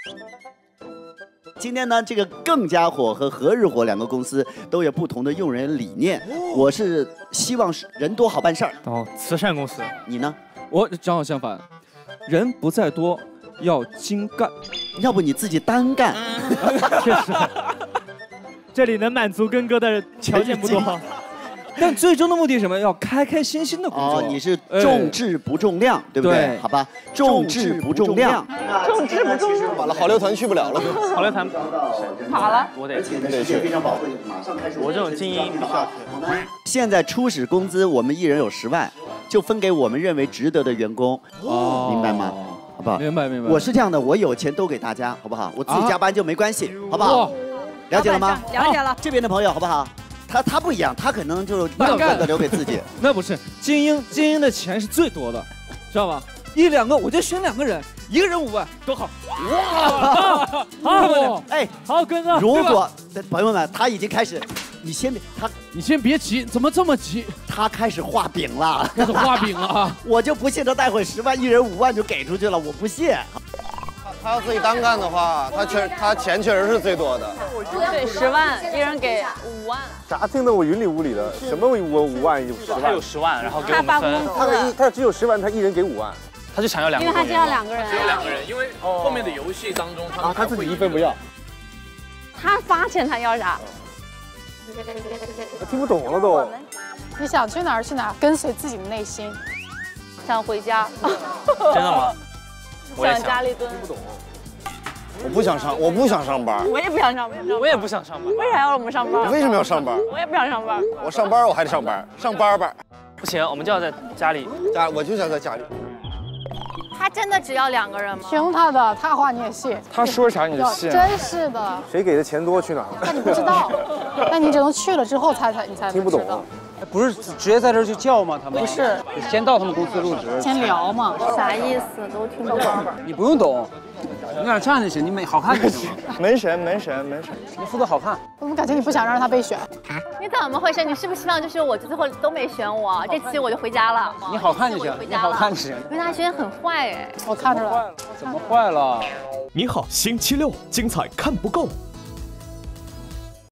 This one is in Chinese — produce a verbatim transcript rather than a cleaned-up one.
今天呢，这个更加火和和日火两个公司都有不同的用人理念。我是希望是人多好办事儿。 哦，慈善公司。 你呢？ 我正好相反，人不在多，要精干。 要不你自己单干？ 确实，这里能满足根哥的条件不多。 但最终的目的是什么？要开开心心的工作。 哦，你是重质不重量，哎、对不对？对，好吧，重质不重量。 重质不重量。完了，好乐团去不了了。 好乐团跑了。 我得去。 时间非常宝贵，马上开始。 我这种精英必须要去。 现在初始工资我们一人有十万，就分给我们认为值得的员工。哦，明白吗？好不好？ 明白明白。 我是这样的，我有钱都给大家，好不好？我自己加班就没关系，啊、好不好？了解了吗？ 了解了。 这边的朋友好不好？他他不一样，他可能就万个的留给自己。 那不是精英，精英的钱是最多的，知道吧？一两个我就选两个人，一个人五万多好。 哇，好，哎，好哥哥。 如果朋友们他已经开始，你先别他， 你先别急，怎么这么急？ 他开始画饼了， 开始画饼了啊！ 我就不信他待会十万，一人五万就给出去了，我不信。 他要自己单干的话，他确他钱确实是最多的。 对，十万，一人给五万。 啥听得我云里雾里的？什么我五万有十万？ 他有十万，然后给我们分。 他他只有十万，他一人给五万。 他就想要两个。 因为他只要两个人。 只有两个人，因为后面的游戏当中，他他自己一分不要。 他发钱，他要啥？ 我听不懂了都。 你想去哪儿去哪儿，跟随自己的内心。 想回家。 真的吗？ 想家里蹲。 听不懂。 我不想上，我不想上班。 我也不想上班。 我也不想上班。 为啥要我们上班？ 为什么要上班？ 我也不想上班。 我上班我还得上班，上班班。 不行，我们就要在家里。 家，我就想在家里。 他真的只要两个人吗？ 听他的，他话你也信。 他说啥你就信。 真是的。 谁给的钱多去哪儿？ 那你不知道，那你只能去了之后才才你才听不懂。 不是直接在这儿就叫吗？他们不是， 先到他们公司入职， 先聊嘛。 啥意思都听不懂。 你不用懂，你俩这样就行，你美好看就行了。 门神门神门神， 你负责好看。 我怎么感觉你不想让他被选？ 你怎么回事？你是不是希望就是我最后都没选我，这期我就回家了？ 你好看就行，你好看就行。 因为他觉得很坏哎， 我看着了。 怎么坏了？ 你好，星期六精彩看不够。